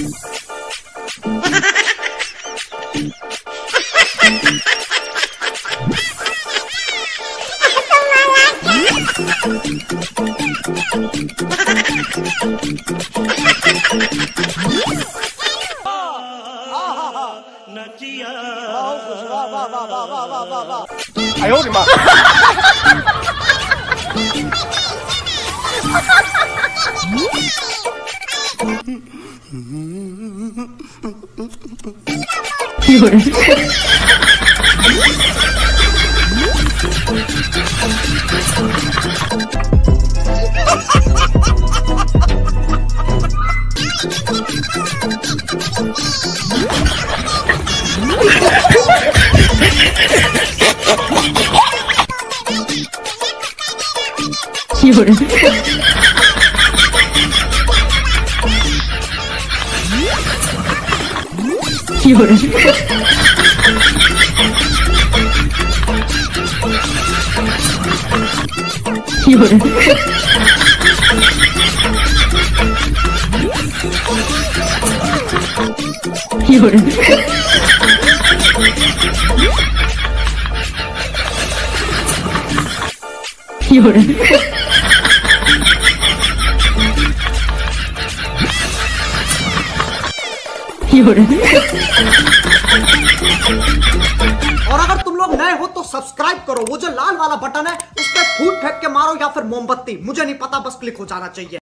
哎呦我的妈！ 有人。有人。有人。有人。有人。有人。有人। और अगर तुम लोग नए हो तो सब्सक्राइब करो, वो जो लाल वाला बटन है उस पर फूट फेंक के मारो या फिर मोमबत्ती, मुझे नहीं पता, बस क्लिक हो जाना चाहिए।